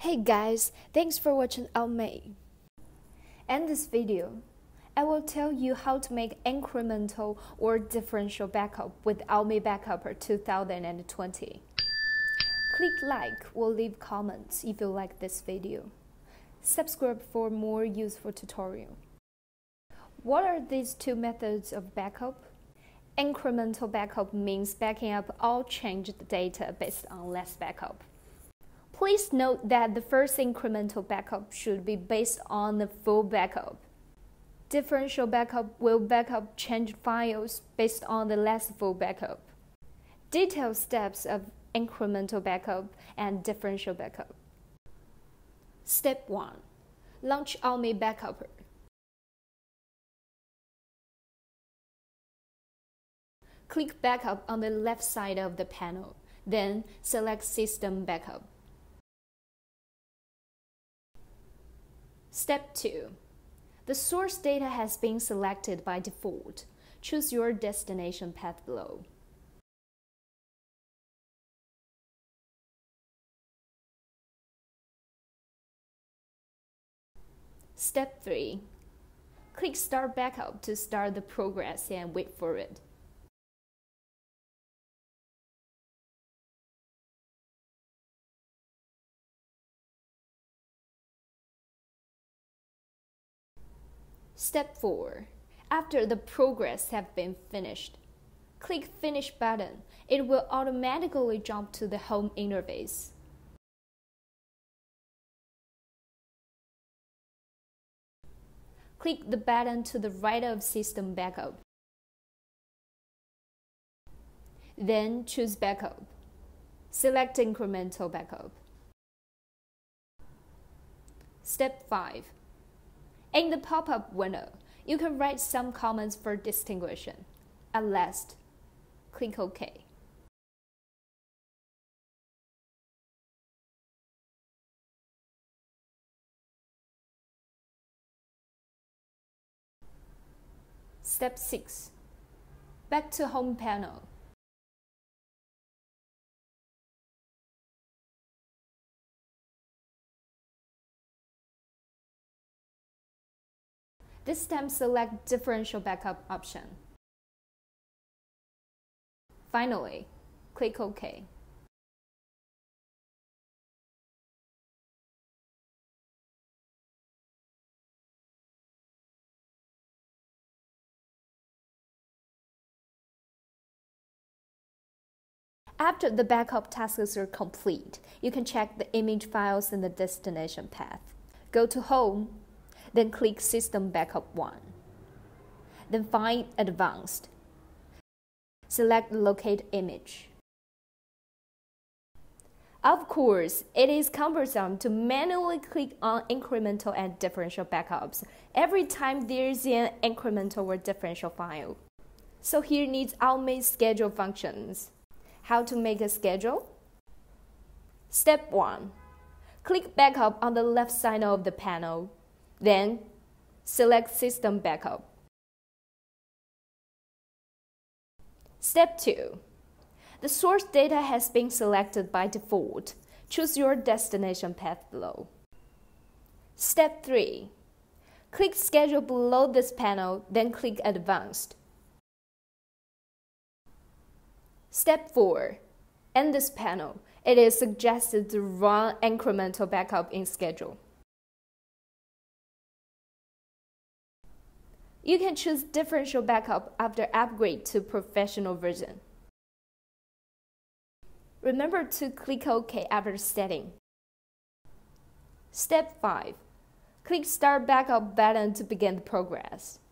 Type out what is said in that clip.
Hey guys, thanks for watching Almay. In this video, I will tell you how to make incremental or differential backup with Almay Backup 2020. Click like or leave comments if you like this video. Subscribe for more useful tutorial. What are these two methods of backup? Incremental backup means backing up all changed data based on last backup. Please note that the first incremental backup should be based on the full backup. Differential backup will backup changed files based on the last full backup. Detailed steps of incremental backup and differential backup. Step 1. Launch Almay Backup. Click Backup on the left side of the panel, then select System Backup. Step 2. The source data has been selected by default. Choose your destination path below. Step 3. Click Start Backup to start the progress and wait for it. Step 4. After the progress has been finished, click Finish button. It will automatically jump to the home interface. Click the button to the right of System Backup. Then choose Backup. Select Incremental Backup. Step 5. In the pop-up window, you can write some comments for distinguishing. At last, click OK. Step 6. Back to Home panel. This time select Differential Backup option. Finally, click OK. After the backup tasks are complete, you can check the image files in the destination path. Go to Home, then click System Backup 1. Then find Advanced. Select Locate Image. Of course, it is cumbersome to manually click on incremental and differential backups every time there is an incremental or differential file. So here needs Almay schedule functions. How to make a schedule? Step 1. Click Backup on the left side of the panel. Then, select System Backup. Step 2. The source data has been selected by default. Choose your destination path below. Step 3. Click Schedule below this panel, then click Advanced. Step 4. In this panel, it is suggested to run incremental backup in Schedule. You can choose differential backup after upgrade to professional version. Remember to click OK after setting. Step 5. Click Start Backup button to begin the progress.